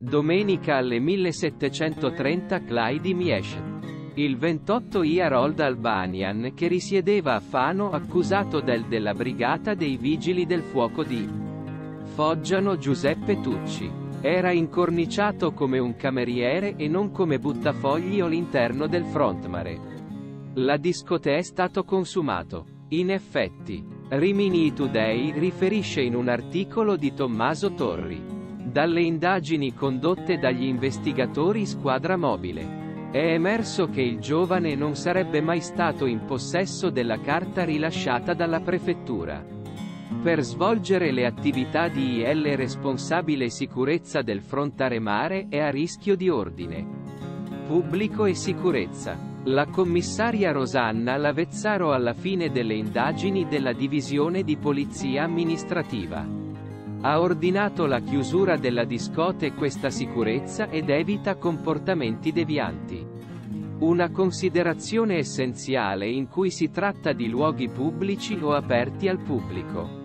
Domenica alle 1730 Clyde Miesce. Il 28 Harold Albanian, che risiedeva a Fano, accusato della brigata dei vigili del fuoco di Foggiano Giuseppe Tucci. Era incorniciato come un cameriere e non come buttafogli o all'interno del frontmare. La discoteca è stato consumato. In effetti, Rimini Today riferisce in un articolo di Tommaso Torri. Dalle indagini condotte dagli investigatori Squadra Mobile, è emerso che il giovane non sarebbe mai stato in possesso della carta rilasciata dalla prefettura. Per svolgere le attività di IL responsabile sicurezza del frontale mare è a rischio di ordine pubblico e sicurezza. La commissaria Rosanna Lavezzaro alla fine delle indagini della divisione di polizia amministrativa ha ordinato la chiusura della discoteca questa sicurezza ed evita comportamenti devianti. Una considerazione essenziale in cui si tratta di luoghi pubblici o aperti al pubblico.